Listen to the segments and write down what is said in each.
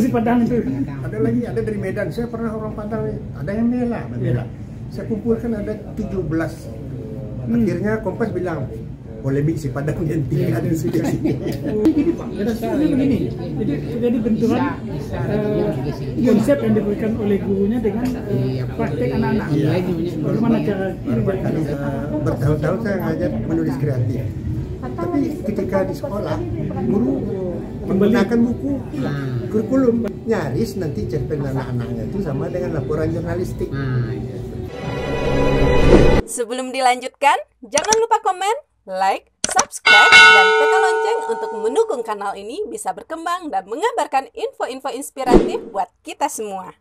Padang itu. Ada lagi, ada dari Medan. Saya pernah orang Padang, ada yang bela. Saya kumpulkan ada 17. Akhirnya Kompas bilang, polemik si Padang yang tinggal di sini. Jadi Pak, ini begini. Jadi benturan konsep yang diberikan oleh gurunya dengan praktek anak-anak. Bagaimana cara ini? Bertahun-tahun saya ngajar menulis kreatif. Tapi ketika di sekolah, guru menggunakan buku kurikulum. Nyaris nanti cerpen anak-anaknya itu sama dengan laporan jurnalistik. Sebelum dilanjutkan, jangan lupa komen, like, subscribe, dan tekan lonceng untuk mendukung kanal ini bisa berkembang dan mengabarkan info-info inspiratif buat kita semua.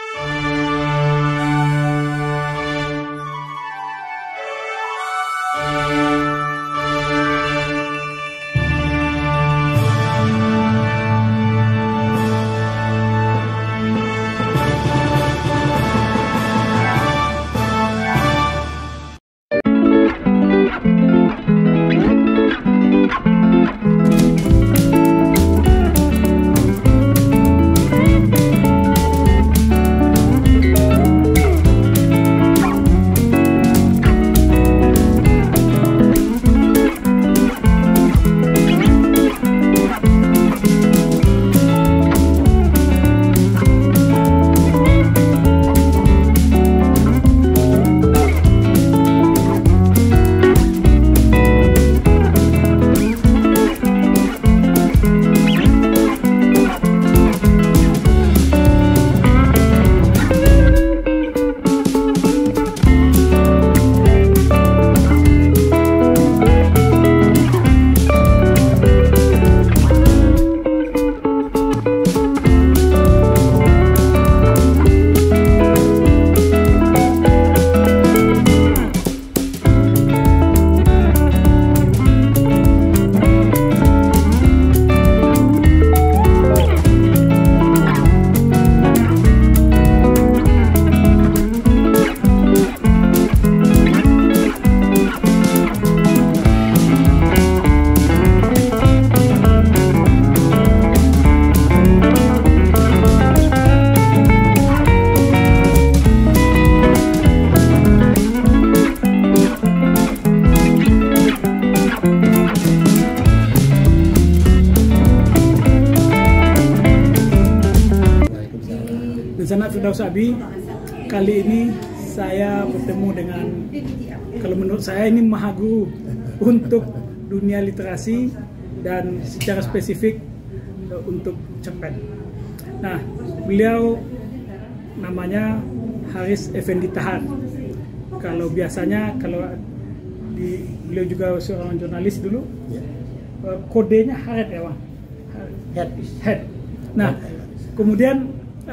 Sanak Firdaus Abi, kali ini saya bertemu dengan, kalau menurut saya ini mahaguru untuk dunia literasi dan secara spesifik untuk cerpen. Nah, beliau namanya Haris Effendi Tahan. Kalau biasanya, beliau juga seorang jurnalis dulu, kodenya Haret ya Bang? Head. Nah, kemudian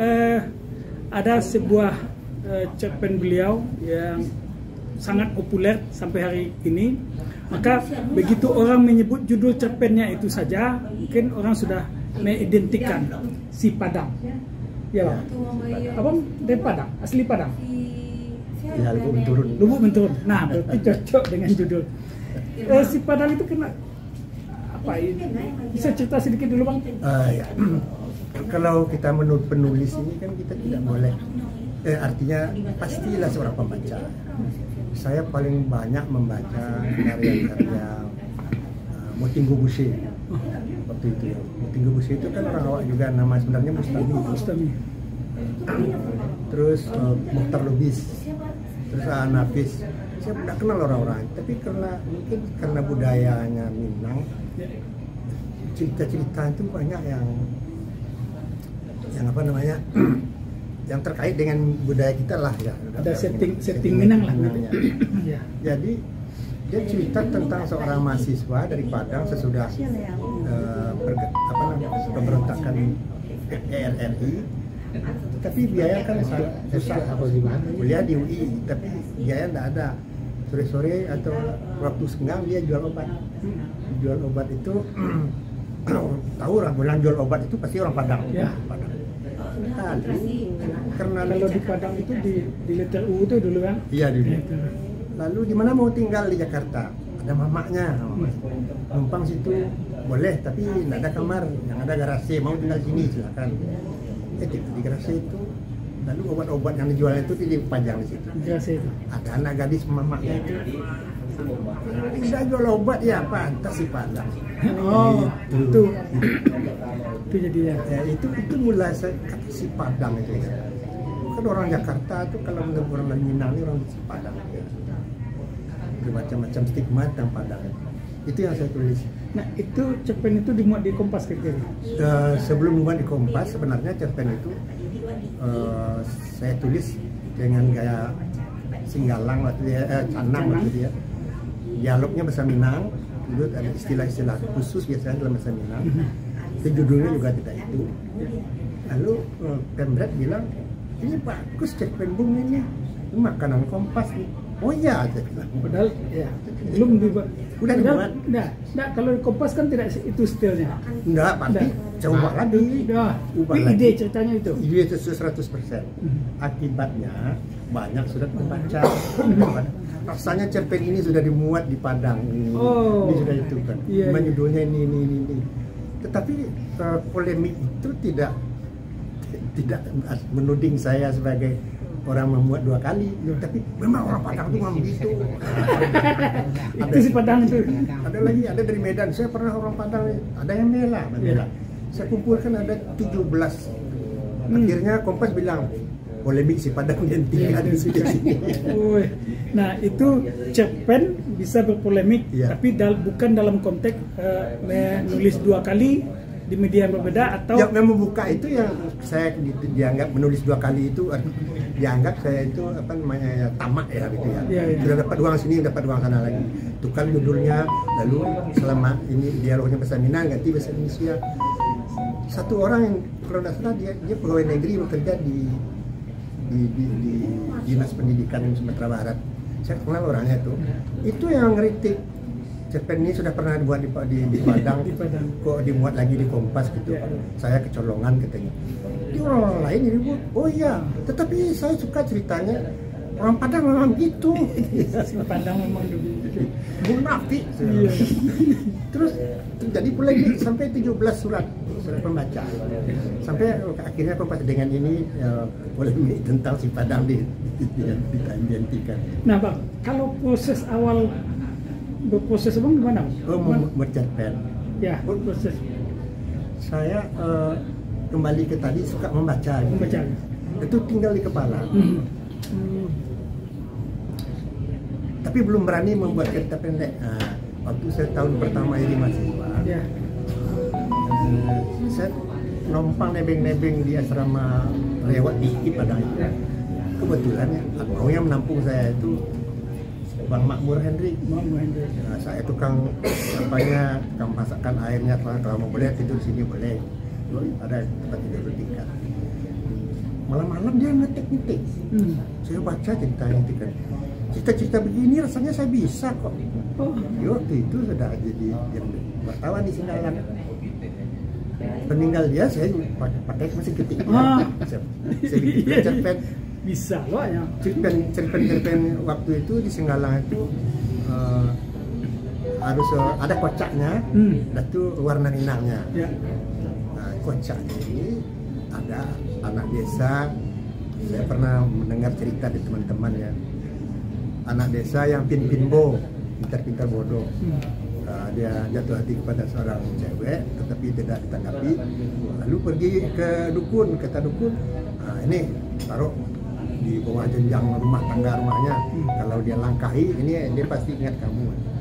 ada sebuah cerpen beliau yang sangat populer sampai hari ini. Maka begitu orang menyebut judul cerpennya itu saja, mungkin orang sudah mengidentikan si Padang. Ya Bang? Abang dari Padang, asli Padang? Ya, Lubuk Menturun. Nah, berarti cocok dengan judul. Si Padang itu kena apa ini? Bisa cerita sedikit dulu Bang? Ya. Kalau kita menurut penulis ini kan kita tidak boleh, artinya pastilah seorang pembaca. Saya paling banyak membaca karya-karya Motinggo Buse waktu itu ya. Motinggo Buse itu kan orang awak juga, nama sebenarnya Mustami. Terus Mukhtar Lubis, terus Nafis. Saya tidak kenal orang-orang, tapi mungkin karena budayanya Minang, cerita-cerita itu banyak yang apa namanya yang terkait dengan budaya kita lah ya. Ada setting Minang lah ya. Jadi dia cerita tentang seorang mahasiswa dari Padang sesudah pemberontakan RRI, tapi biaya kan susah, kuliah di UI tapi biaya tidak ada. Sore-sore atau waktu senggang dia jual obat itu tahu orang bilang jual obat itu pasti orang Padang. Ya. Karena kalau di Padang itu di letter U itu dulu kan? Iya dulu. Lalu di mana mau tinggal di Jakarta? Ada mamaknya, numpang situ boleh, tapi tidak ada kamar, yang ada garasi. Mau tinggal sini silakan. di Grase itu. Lalu obat-obat yang dijual itu dipajang di situ. Grase itu. Ada anak gadis mamaknya itu. Tidak jual obat ya, pantas si Padang. Oh, itu jadinya. Ya, itu mulai saya kata si Padang itu. Kan orang Jakarta tuh kalau menurut orang Minang ini orang si Padang. Bermacam-macam stigma tentang Padang. Itu yang saya tulis. Nah, itu cerpen itu dimuat di Kompas kira-kira. Sebelum dimuat di Kompas, sebenarnya cerpen itu saya tulis dengan gaya Singgalang waktu dia, Canang waktu dia. Dialognya bahasa Minang, dulu ada istilah-istilah khusus biasanya dalam bahasa Minang. Itu judulnya juga tidak itu. Lalu Pemret bilang, ini bagus cerpen Bung ini makanan Kompas nih. Oh iya, saya bilang. Padahal ya belum dibuat. Udah dibuat. Enggak, kalau di Kompas kan tidak itu stylenya. Enggak, pasti coba lagi. Udah. Ubah Tapi lagi. ide ceritanya itu. Ide itu 100%. Akibatnya banyak sudah membaca. Rasanya cerpen ini sudah dimuat di Padang. Oh. Ini sudah itu kan. Iya, iya. Judulnya ini. Tetapi polemik itu tidak menuding saya sebagai orang memuat 2 kali, tapi memang orang Padang itu memang begitu. Itu si Padang itu. Ada lagi, ada dari Medan. Saya pernah orang Padang, ada yang bela. Saya kumpulkan ada 17. Akhirnya Kompas bilang, polemik si Padang yang tinggal di sini. Nah, itu cerpen bisa berpolemik, Iya. tapi bukan dalam konteks menulis 2 kali di media yang berbeda atau Yang membuka itu yang saya dianggap menulis 2 kali itu dianggap saya itu apa namanya ya, tamak ya gitu ya. Iya. Sudah dapat uang sini, dapat uang sana lagi. Tukar judulnya, lalu selama ini dialognya bahasa Minang ganti bahasa Indonesia. Satu orang yang kalau tidak salah dia pegawai negeri bekerja di Dinas Pendidikan Sumatera Barat. Saya kenal orangnya itu. Itu yang ngeritik cerpen ini sudah pernah dibuat di Padang, Di Padang. kok dimuat lagi di Kompas gitu. Ya. Saya kecolongan katanya. Di orang lain ribut. Oh iya, tetapi saya suka ceritanya orang Padang memang gitu. si Padang memang begitu. Munafik. Iya. Terus terjadi polemik sampai 17 surat pembaca. Sampai akhirnya Kompas dengan ini polemik tentang si Padang dihentikan. Nah, Bang, kalau proses awal berproses Bang gimana? Oh, bercerpen. Ya, proses Saya kembali ke tadi suka membaca. Gitu. membaca. Itu tinggal di kepala. Tapi belum berani membuat cerita pendek. Nah, waktu saya tahun pertama jadi mahasiswa, Ya. saya numpang nebeng-nebeng di asrama lewat dikit Padang itu. Kebetulan ya, abang yang menampung saya itu Bang Makmur Hendrik. Nah, saya tukang masakan airnya, kalau mau boleh tidur sini boleh. Ada tempat tidur bertingkat. Malam-malam dia ngetik-ngetik. Saya baca ceritanya itu kan. Cerita-cerita begini rasanya saya bisa kok. Dia waktu itu sudah jadi wartawan di Singgalang. Peninggal dia saya pakai mesin ketik. Saya bikin cerpen. Bisa loh ya. Cerpen waktu itu di Singgalang itu harus ada kocaknya, dan itu warna Minangnya. Ya. Nah, kocaknya ini ada anak desa. Saya pernah mendengar cerita dari teman-teman ya. Anak desa yang pinbol, pintar-pintar bodoh. Dia jatuh hati kepada seorang cewek, tetapi tidak ditanggapi. Lalu pergi ke dukun, kata dukun, nah, ini taruh di bawah jenjang rumah tangga rumahnya. Kalau dia langkahi, ini dia pasti ingat kamu.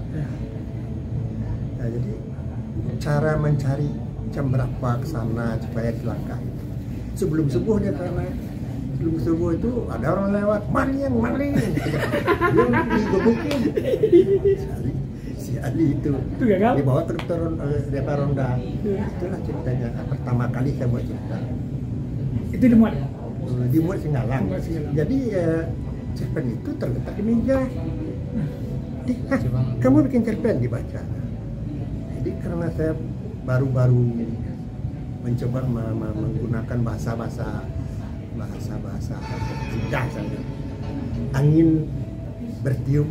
Nah, jadi cara mencari jam berapa ke sana supaya dilangkahi. Sebelum subuh dia karena sebelum subuh itu ada orang lewat, maling. Dia digebukin. Si Ali itu gagal. dibawa ke DP Ronda. Itulah ceritanya. Pertama kali saya buat cerita. Itu dimuat. Dimuat Singgalang. Jadi cerpen itu terletak di meja. Kamu bikin cerpen, dibaca. Jadi karena saya baru-baru mencoba menggunakan bahasa indah saja. Angin bertiup,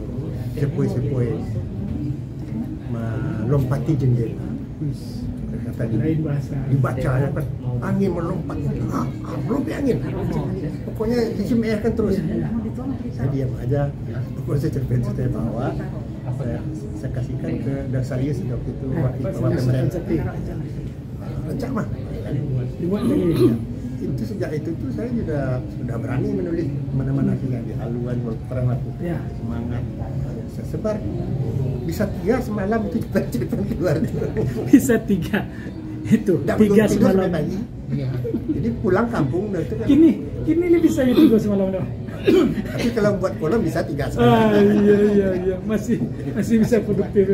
sepoi-sepoi melompati jendela. tadi lain bahasa. dibaca ya kan, angin melompat, belum angin, pokoknya dicemehkan terus. Saya diam aja, pokoknya saya cerpen saya bawa, saya kasihkan ke Dasarius waktu itu wakil pemerintah. Rencak mah. Dibuat lagi. Itu sejak itu tuh saya sudah berani menulis mana-mana di haluan perang waktu semangat saya sebar bisa 3 semalam itu cerpen keluar Bisa 3 itu nggak 3 semalam pagi. Jadi pulang kampung itu kan kini bisa itu 2 semalam dong. tapi kalau buat kolom bisa 3 semalam. Iya masih bisa produktif.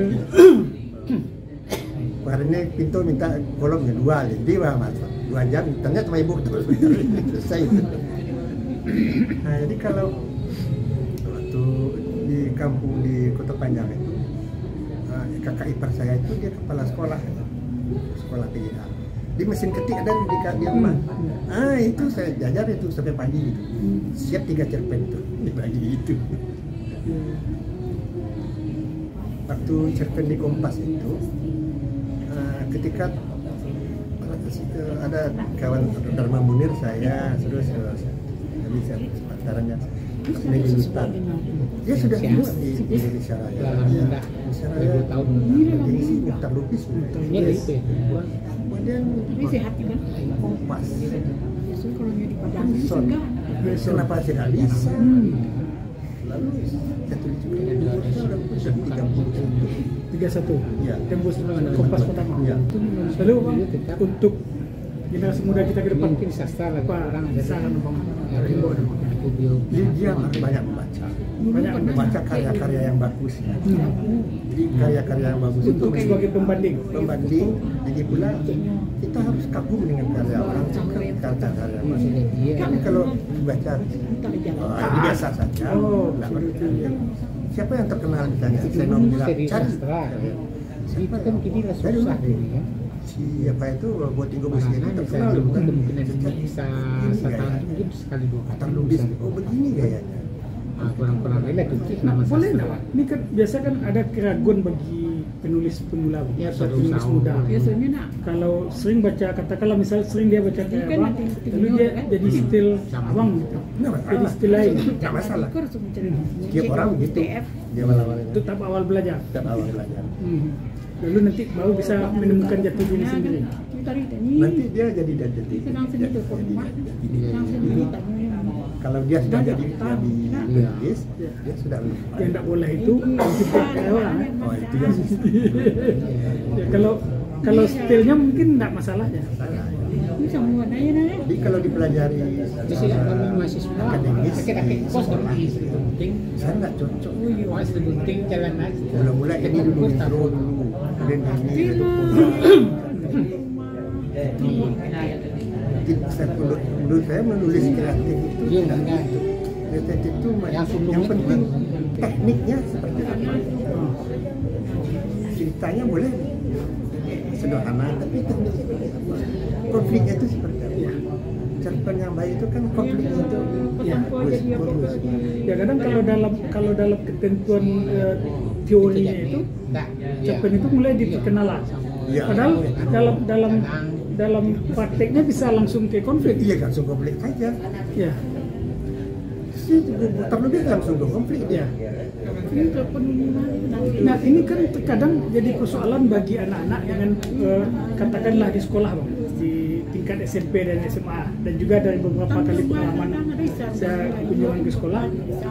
Kemarin ini Pintu minta kolomnya 2, jadi mas 2 jam, ternyata sama ibu terus selesai itu. Nah jadi kalau waktu di kampung di Kota Panjang itu kakak ipar saya itu dia kepala sekolah PGA. Di mesin ketik ada di rumah. Itu saya jajar itu sampai pagi gitu. Siap 3 cerpen itu dibagi itu. Waktu cerpen di Kompas itu ketika ada kawan Dharma Munir saya terus bisa sepantarannya Negeri Hutan dia sudah muat di Indonesia Raya Indonesia Raya gengsi Mukhtar Lubis kemudian Kompas kenapa tidak bisa lalu saya tulis juga 31 ya. tembus Kompas pertama. Ya. Lalu untuk generasi muda kita ke depan mungkin sastra lah orang ada saran dia banyak membaca karya-karya yang bagus ya. Jadi karya-karya yang bagus itu untuk sebagai pembanding jadi pula kita harus kagum dengan karya orang karya bagus. Tapi kalau dibaca biasa saja siapa yang terkenal ditanya saya mau bilang cari itu kan kini lah susah dulu ya. Siapa itu buat tinggal mesin itu terkenal bukan mungkin bisa setahun mungkin sekali 2 kali Lubis begini gayanya kurang-kurang relatif nama boleh sastra. nggak? Ini kan biasa kan ada keraguan bagi penulis pemula, penulis muda. Biasanya nak Kalau sering baca, katakanlah misal sering dia baca kayak abang, lalu dia jadi stil abang gitu, jadi stil lain. nggak masalah ikut harus mencari tiap orang gitu dia awal-awal Itu tahap awal belajar. belajar Lalu nanti baru bisa menemukan jati diri sendiri. nanti dia jadi sedang seni itu sedang seni kalau dia sudah jadi penulis dia sudah Yang tidak boleh itu mencipta kayak orang. oh itu yang Ya, kalau stilnya mungkin tidak masalah ya. bisa muat aja nanya. jadi kalau dipelajari Jadi kami mahasiswa akademis pakai kos kan penting saya nggak cocok mas penting jalan aja mula-mula ini dulu intro dulu kemudian ini menurut saya menulis kreatif itu kreatif itu yang penting tekniknya seperti apa ceritanya boleh sederhana tapi tekniknya konfliknya itu seperti apa cerpen yang baik itu kan konfliknya itu bagus. Ya kadang kalau dalam ketentuan teorinya itu cerpen itu mulai di perkenalan. Ya. Padahal dalam prakteknya bisa langsung ke konflik. Iya langsung konflik saja. Ya. Terlebih langsung ke konflik. Ya. Nah ini kan terkadang jadi persoalan bagi anak-anak dengan katakanlah di sekolah bang, di tingkat SMP dan SMA dan juga dari beberapa kali pengalaman saya kunjungan ke sekolah.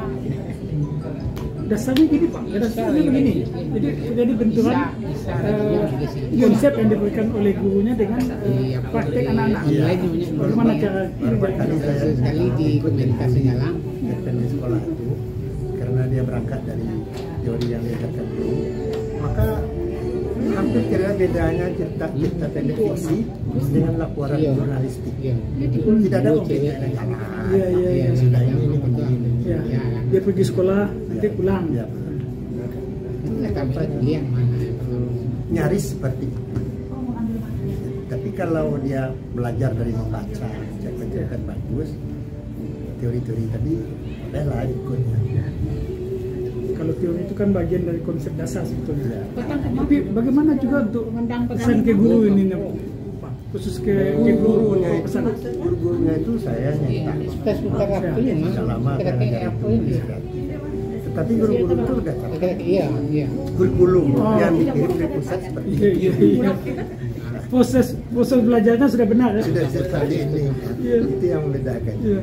Dasarnya gini pak, dasarnya begini. Jadi terjadi benturan konsep yang diberikan oleh gurunya dengan praktek anak-anak. Bagaimana cara sekali di komunikasinya lah di sekolah itu karena dia berangkat dari teori yang diajarkan dulu, maka hampir kira bedanya cerita pendek fiksi dengan laporan jurnalistik. Tidak ada pembedaan. Sudah ini begini. Dia pergi sekolah nanti pulang. yang mana Nyaris seperti itu. Tapi kalau dia belajar dari membaca cerpen bagus, teori-teori tadi bolehlah ikutnya. Kalau teori itu kan bagian dari konsep dasar sebetulnya. Petang kemana? Tapi bagaimana juga untuk Mengundang pesan ke guru ini, Pak? Khusus ke Gurunya itu, pesan. gurunya itu saya nyetak Tes bukan apa ini mah. selama Kira-kira apa ini? tetapi guru-guru itu udah Iya, iya. kurikulum yang dikirim dari pusat seperti Iya, itu. iya. Proses belajarnya sudah benar ya? Sudah seperti ini. Iya. Itu yang membedakan. Iya.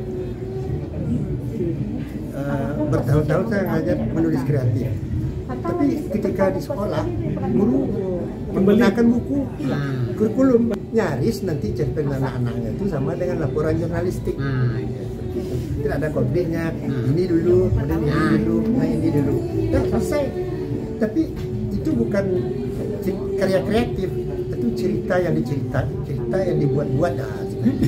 Bertahun-tahun saya ngajar menulis kreatif. Tapi ketika di sekolah, guru menggunakan buku kurikulum, nyaris nanti cerpen anak-anaknya itu sama dengan laporan jurnalistik. Tidak ada konfliknya, ini dulu, kemudian ini dulu, nah ini dulu. Nah, selesai. Tapi itu bukan karya kreatif, itu cerita yang diceritakan, cerita yang dibuat-buat. Nah,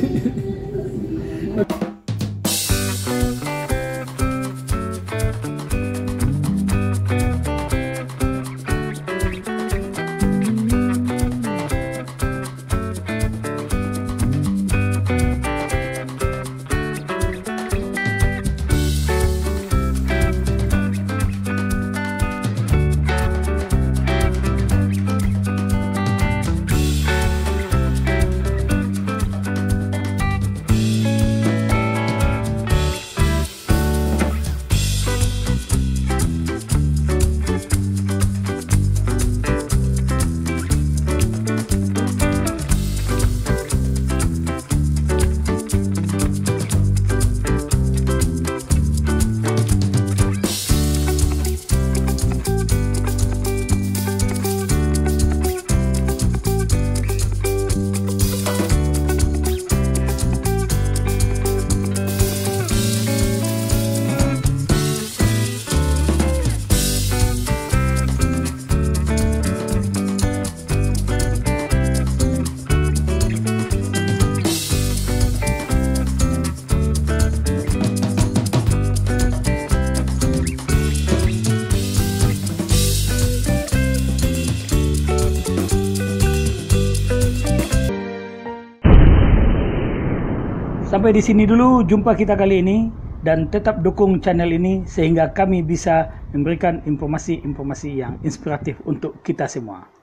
Sampai di sini dulu jumpa kita kali ini, dan tetap dukung channel ini sehingga kami bisa memberikan informasi-informasi yang inspiratif untuk kita semua.